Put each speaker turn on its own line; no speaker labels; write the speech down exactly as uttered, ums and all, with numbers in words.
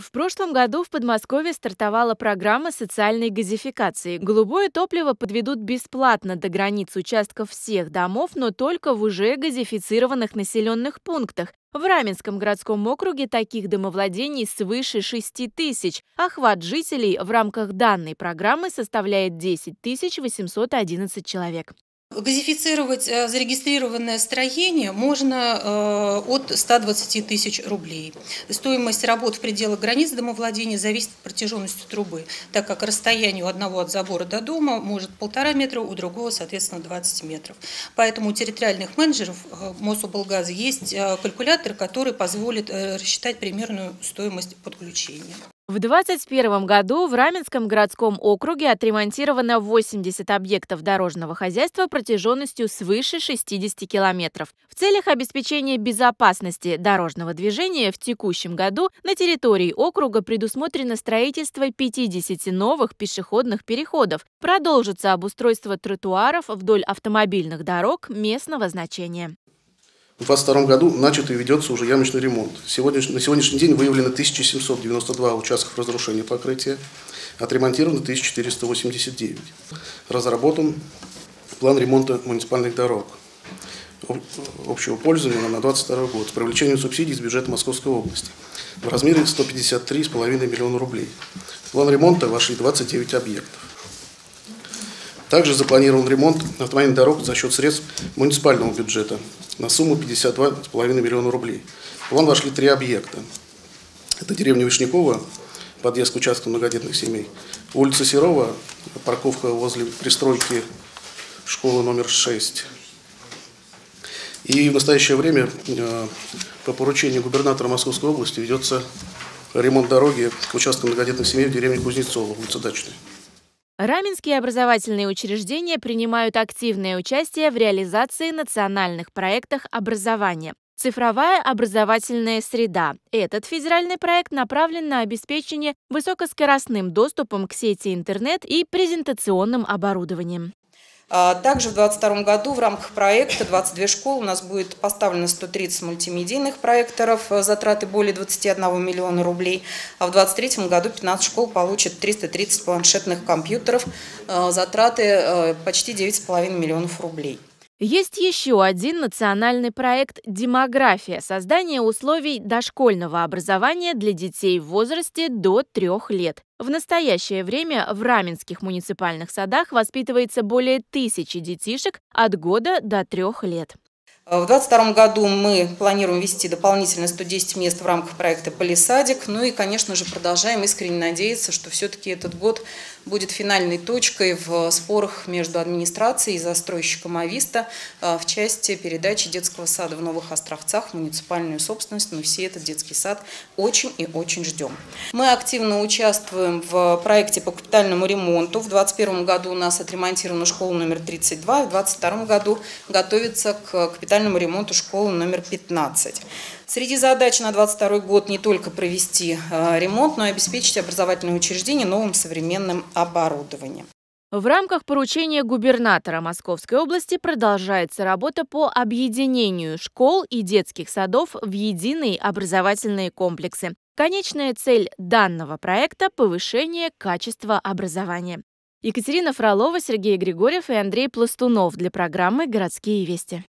В прошлом году в Подмосковье стартовала программа социальной газификации. Голубое топливо подведут бесплатно до границ участков всех домов, но только в уже газифицированных населенных пунктах. В Раменском городском округе таких домовладений свыше шести тысяч. Охват жителей в рамках данной программы составляет десять тысяч восемьсот одиннадцать человек.
Газифицировать зарегистрированное строение можно от ста двадцати тысяч рублей. Стоимость работ в пределах границ домовладения зависит от протяженности трубы, так как расстояние у одного от забора до дома может полтора метра, у другого, соответственно, двадцать метров. Поэтому у территориальных менеджеров Мособлгаза есть калькулятор, который позволит рассчитать примерную стоимость подключения.
В две тысячи двадцать первом году в Раменском городском округе отремонтировано восемьдесят объектов дорожного хозяйства протяженностью свыше шестидесяти километров. В целях обеспечения безопасности дорожного движения в текущем году на территории округа предусмотрено строительство пятидесяти новых пешеходных переходов. Продолжится обустройство тротуаров вдоль автомобильных дорог местного значения.
В две тысячи двадцать втором году начат и ведется уже ямочный ремонт. Сегодня, на сегодняшний день выявлено тысяча семьсот девяносто два участков разрушения покрытия, отремонтировано тысяча четыреста восемьдесят девять. Разработан план ремонта муниципальных дорог общего пользования на две тысячи двадцать второй год с привлечением субсидий из бюджета Московской области в размере ста пятидесяти трёх целых пяти десятых миллиона рублей. В план ремонта вошли двадцать девять объектов. Также запланирован ремонт автомобильных дорог за счет средств муниципального бюджета на сумму пятьдесят два целых пять десятых миллиона рублей. В план вошли три объекта. Это деревня Вишнякова, подъезд к участкам многодетных семей, улица Серова, парковка возле пристройки школы номер шесть. И в настоящее время по поручению губернатора Московской области ведется ремонт дороги к участкам многодетных семей в деревне Кузнецова, улица Дачная.
Раменские образовательные учреждения принимают активное участие в реализации национальных проектов образования. Цифровая образовательная среда. Этот федеральный проект направлен на обеспечение высокоскоростным доступом к сети интернет и презентационным оборудованием.
Также в две тысячи двадцать втором году в рамках проекта «двадцать две школы» у нас будет поставлено сто тридцать мультимедийных проекторов, затраты более двадцати одного миллиона рублей. А в две тысячи двадцать третьем году пятнадцать школ получат триста тридцать планшетных компьютеров, затраты почти девять целых пять десятых миллионов рублей.
Есть еще один национальный проект «Демография» – создание условий дошкольного образования для детей в возрасте до трех лет. В настоящее время в раменских муниципальных садах воспитывается более тысячи детишек от года до трех лет.
В две тысячи двадцать втором году мы планируем ввести дополнительно сто десять мест в рамках проекта «Полисадик». Ну и, конечно же, продолжаем искренне надеяться, что все-таки этот год будет финальной точкой в спорах между администрацией и застройщиком Ависта в части передачи детского сада в Новых Островцах в муниципальную собственность. Мы все этот детский сад очень и очень ждем. Мы активно участвуем в проекте по капитальному ремонту. В две тысячи двадцать первом году у нас отремонтирована школа номер тридцать два, в две тысячи двадцать втором году готовится к капитальному ремонту школы номер пятнадцать. Среди задач на две тысячи двадцать второй год не только провести ремонт, но и обеспечить образовательные учреждения новым современным оборудованием.
В рамках поручения губернатора Московской области продолжается работа по объединению школ и детских садов в единые образовательные комплексы. Конечная цель данного проекта – повышение качества образования. Екатерина Фролова, Сергей Григорьев и Андрей Пластунов для программы «Городские вести».